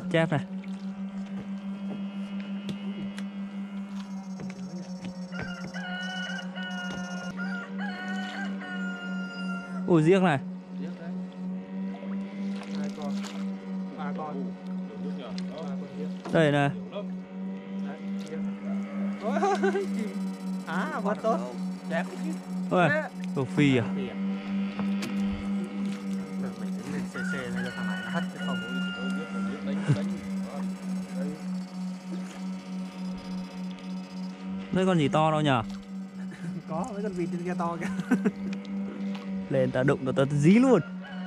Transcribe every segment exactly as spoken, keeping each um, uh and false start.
chép này. Ủa giếc này. Hai con, ba con. Đây này. À, quá tốt. Đẹp chứ. Ôi, rô phi à? Mình lên xê xê này cho thằng này nó hất cái phòng đánh đánh. Đây con gì to đâu nhờ? Có mấy con vịt trên kia to kìa. Lên ta đụng ta dí luôn.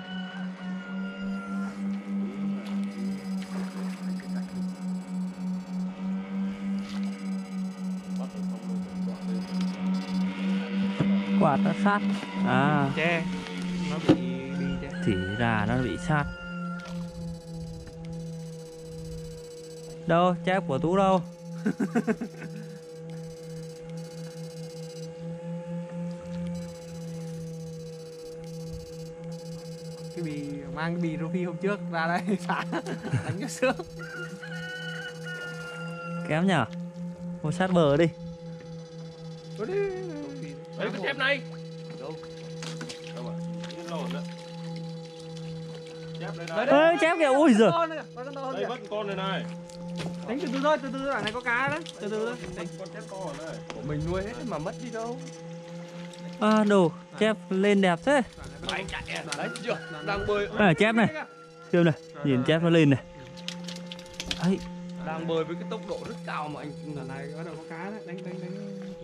Quả nó sát. À, Che. Nó bị bị che. thì ra nó bị sát. Đâu, chép của Tú đâu? Cái bì mang cái bì rô phi hôm trước ra đây xả đánh cái xương. Kém nhở? Một sát bờ đi. Đấy cái chép này. Đâu? Đâu mà? Cái lồn đó. Chép đây này. Ê, chép kìa, ui giời. Đây vẫn con này này. Tính từ từ thôi, từ từ đoạn này có cá đấy. Từ từ thôi. Con, con chép to ở đây. Của mình nuôi hết mà mất đi đâu. À, đồ, chép lên đẹp thế. Anh chạy à? Đấy chưa? Đang bơi. À, chép này. Xem này, nhìn chép nó lên này. Đấy. Đang bơi với cái tốc độ rất cao mà anh. Lần này bắt đầu có cá đấy, đánh đánh đánh chỉ.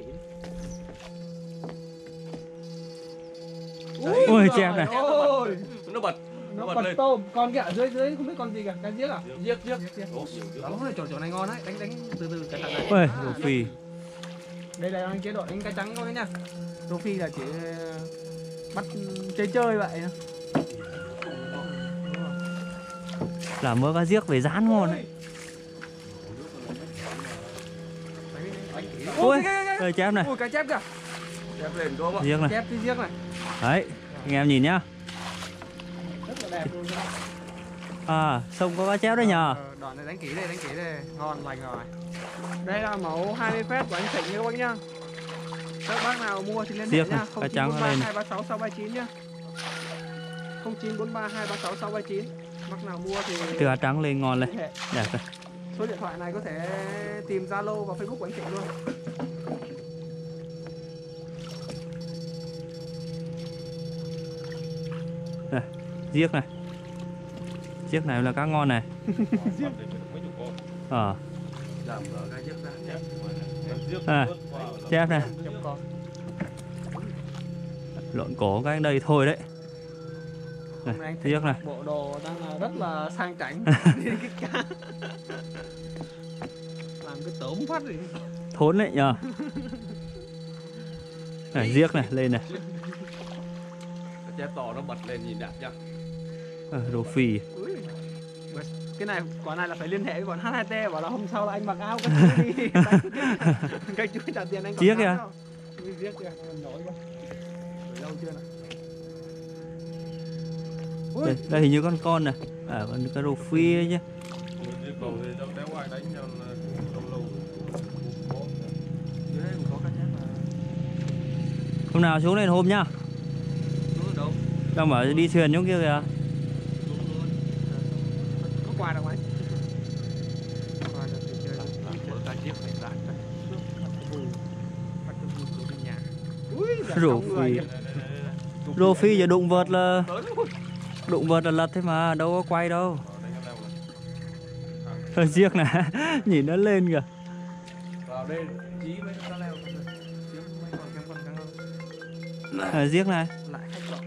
Ui, chép này. Ôi, nó bật. nó bật bật lên. tôm, con kia ở dưới dưới không biết con gì cả, cái giếc à? Giếc giếc. Đó này chỗ chỗ này ngon đấy, đánh đánh từ từ cái thằng này. Ui, rô phi. Đây là anh chế độ đánh cá trắng thôi nha. Rô phi là chỉ bắt chơi chơi vậy. Làm mớ cá giếc về rán ngon đấy. Ui, đây chép này. Ui, cá chép kìa. Chép lên đúng không ạ? Giếc này. Chép cái giếc này. Đấy, anh em nhìn nhá. Rất là đẹp luôn. À, sông có cá chép đấy nhờ. Ờ, đoạn này đánh kỹ đây, đánh kỹ đây. Ngon lành rồi. Đây là mẫu hai mươi phép của anh Thịnh nha các bác nhá. Các bác nào mua thì liên hệ Giếc nhá. này, không cá chín trắng bốn ba lên. hai ba sáu sáu ba chín nhá. không chín bốn ba hai ba sáu sáu ba chín. Bác nào mua thì Từ cá trắng lên ngon này. liên hệ. Đẹp này. Số điện thoại này có thể tìm Zalo và Facebook của anh Thịnh luôn. Này, giếc này. Giếc này là cá ngon này. Ờ. Giảm cái giếc ra nhé. À, chép này. Chấm con. Lộn cổ cái đây thôi đấy. Hôm nay anh Giếc này. bộ đồ đang là rất là sang chảnh. Đi cái cá. Làm cái tốm phát gì. Thốn đấy nhờ. Này, giếc này, lên này. Chép to nó bật lên nhìn đẹp nhá. À, rô phi. Ui. Cái này quả này là phải liên hệ với bọn hát hai tê bảo là hôm sau là anh mặc áo cái chú đi đánh cái chú trả tiền anh. Chiếc kìa. Chiếc kìa, nổi quá. Rồi lâu chưa này. Đây, đây hình như con con này. À, con cái rô phi ấy chứ. Hôm nào xuống lên hôm nhá. Đang bảo đi thuyền xuống kia kìa. Có quà đâu anh? Quà được thì chơi. Mở cái chiếc này ra. Bắt cái vui của nhà. Ui, Rô phi. Rô phi giờ đụng vật là đụng vật là lật thế mà, đâu có quay đâu. Thôi giếc này, nhìn nó lên kìa. Vào đây chí mấy con leo. À, giếc này. Lại khách gọi.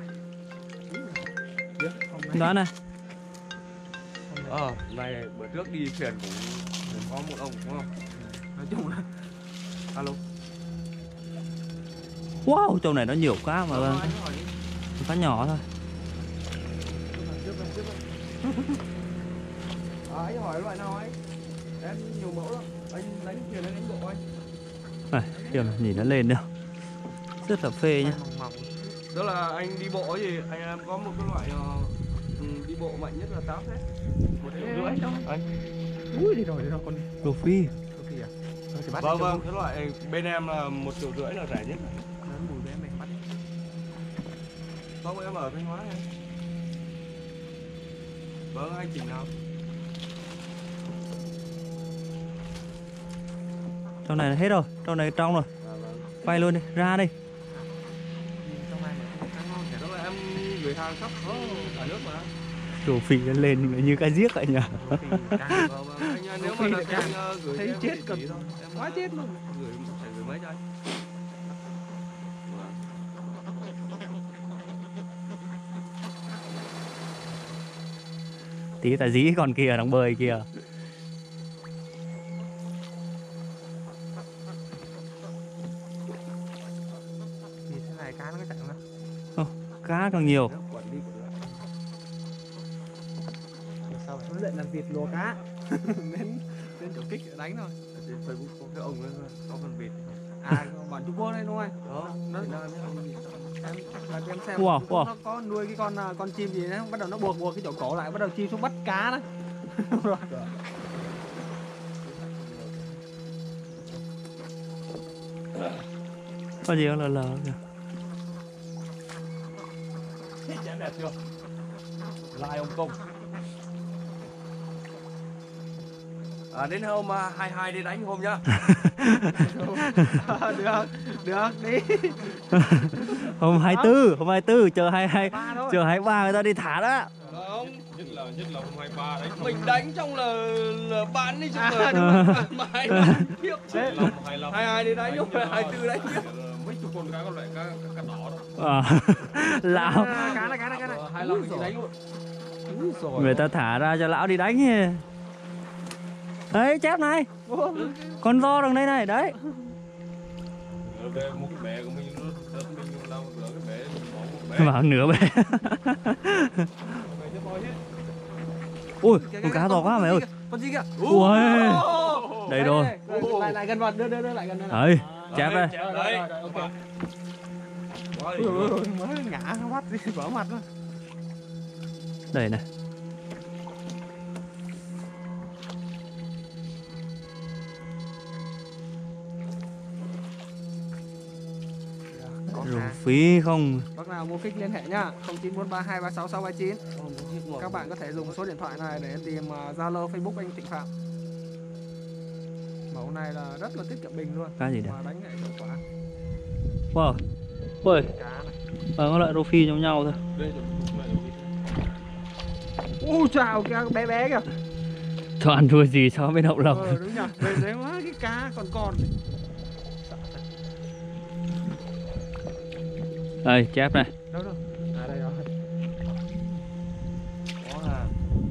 Đó này. Ờ, này bữa trước đi thuyền cũng có một ông đúng không? Nói chung là alo. Wow, trong này nó nhiều cá mà. Ờ, anh hỏi đi. Cá nhỏ thôi. À, anh hỏi loại nào anh? Em nhiều mẫu lắm. Anh đánh thuyền anh đánh bộ anh. Này, kìa này, nhìn nó lên đâu. Rất là phê nhá. Mỏng mỏng. Tức là anh đi bộ gì, anh em có một cái loại uh, đi bộ mà mạnh nhất là tám đấy. Một triệu rưỡi. Đấy. Ui đi rồi đi rồi con đi. Rô phi. Rô phi à? Thôi thì bắt Vâng đi cho vâng, vui. cái loại bên em là một triệu rưỡi là rẻ nhất. Lớn mùi với em mình bắt. Không, em ở Thanh Hóa em. Vâng, anh chỉnh nào. Trong này là hết rồi, trong này trong rồi. À, vâng. Quay luôn đi, ra đi. Trong này mà không ngon nhỉ. Đó là em gửi hàng khắp cả nước mà. Rô phi nó lên như cái giếc vậy nhỉ. Rô phi càng Vâng vâng, anh ơi, nếu Rô mà phi được lại anh ờ, gửi thấy cho em chết địa cực. chỉ thôi. Em quá chết luôn. gửi phải gửi mấy cho anh. Tí tài dí còn kìa, đang bơi kìa. Thì thế này cá nó có chạy không? Cá càng nhiều. Nếu quẩn đi quẩn lại. Sao huấn luyện làm vịt lùa cá. đến đến chỗ kích đánh thôi. Ở trên Facebook có cái ông ấy có con vịt. À bọn Trung Quốc đấy đúng không? Đó, Nó- Việt Nam nhá, ông vịt. Em là em xem Wow, nó, wow. nó có nuôi cái con à, con chim gì đấy, bắt đầu nó buộc buộc cái chỗ cổ lại, bắt đầu chim xuống bắt cá đấy. Rồi. Có gì không lờ lờ kìa. Chém đẹp chưa? Lai ông công. À, đến hôm uh, hai mươi hai đi đánh hôm nhá. được được đi. Hôm hai mươi tư, hôm hai mươi tư chờ hai hai Ba thôi. chờ hai mươi ba người ta đi thả đó. Không, nhất là nhất là hôm hai mươi ba đấy. Mình đánh trong là là bán đi trong À, là đúng rồi. mà hai mươi tiếp. Đấy. hai mươi hai đi đánh không phải hai mươi tư đánh tiếp. Mấy chục con cá con loại cá cá đỏ đó. À, lão À, cá này cá này cá này. hai mươi lăm mình đi đánh luôn. Úi dồi. người ta thả ra cho lão đi đánh nhỉ. Đấy chép này, con do đằng đây này đấy. Về một cái bè của mình nó đất mình làm một cái bè mình bỏ một bè. Vào nửa bể. Ui, con cá to quá mày ơi. Con gì kìa? Ui, đây rồi. Lại lại gần vào, đưa đưa đưa lại gần đây. Đấy, chép đây. Chép Rồi, đấy. rồi, rồi, ok. Quá Ui đỉnh dồi luôn. ôi, mới ngã nó bắt đi vỡ mặt luôn. Đây này. Có Rổ cá. phí không. Bác nào mua kích liên hệ nhá, không chín bốn ba hai ba sáu sáu ba chín. Không, nó giết ngọt. Các bạn có thể dùng số điện thoại này để tìm uh, Zalo, Facebook anh Thịnh Phạm. Mẫu này là rất là tiết kiệm bình luôn. Cá gì đấy? Mà đánh lại hiệu quả. Wow. Ui, Cá này. ờ, có loại rô phi giống nhau thôi. Đây rồi, chụp này rồi. Ui chào cái bé bé kìa. Cho ăn thua gì so với đậu lồng. Ờ đúng nhỉ. Về đấy quá cái cá còn còn. Đây, chép này. Đâu đâu. À đây rồi. Có hàng.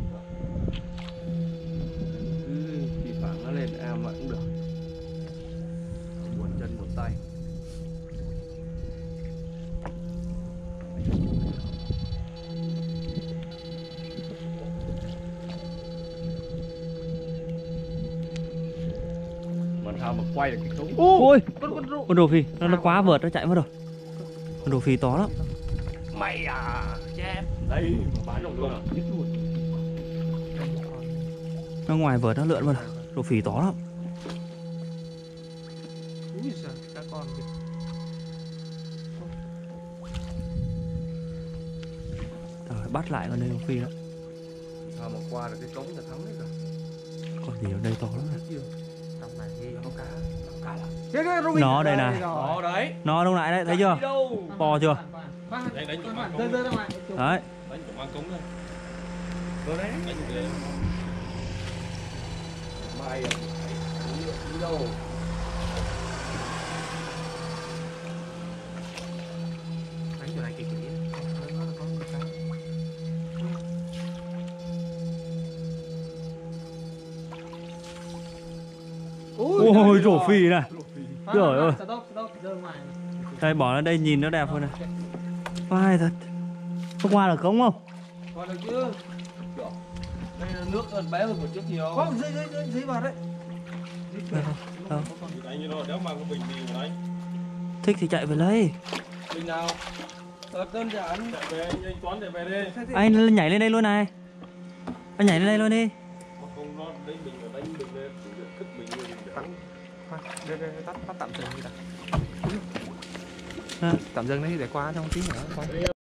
Cứ chỉ phản nó lên em mà cũng được. Buồn chân buồn tay. Mà sao mà quay được cái cống. Ui, Con con rượu. con rô phi, nó, nó quá vượt, nó chạy mất rồi. Con rô phi to lắm. Mày à, chép. Đây, mà bán đồng luôn à. Nhất luôn. Nó ngoài vượt nó lượn mất rồi. Rô phi to lắm. Úi giời, cá con kìa. Rồi, bắt lại con đây rô phi đó. Sao mà qua được cái cống là thắng hết rồi. Còn gì ở đây to lắm này. Trong này ghi Có cá, có cá là. Cái cái Ruby. Nó đây này. Đó đấy. Nó lúc nãy đấy, thấy chưa? Đi đâu? To chưa? Đánh đánh chỗ mang Rơi cống. rơi ra ngoài. Đấy. Đánh chỗ mang cống đây. Rồi đấy. Đánh chỗ đây. Mai à. Đi đâu? Đánh chỗ này kỳ kỳ. Nó nó có một cái. Ôi, rổ phi này. Trời ơi. Stop, stop, rơi ngoài. Đây, bỏ nó đây nhìn nó đẹp hơn này. Vai thật. Có qua được cống không? Qua được chứ. Đây là nước gần bé hơn một trước nhiều. Không, dưới dưới dưới dưới vào đấy. Được không? Không. Đánh như nó đéo mang cái bình gì mà đánh. Thích thì chạy về lấy. Bình nào? Thật đơn giản. Chạy về anh, anh Toán để về đi. Anh nhảy lên đây luôn này. Anh nhảy lên đây luôn đi. Mà không nó đánh mình mà đánh mình lên chủ điện thức mình như mình Bắn. Thôi, đây, đây, tắt, tắt tạm dừng đi đã. À. Tạm dừng đấy để qua trong tí nữa. Qua.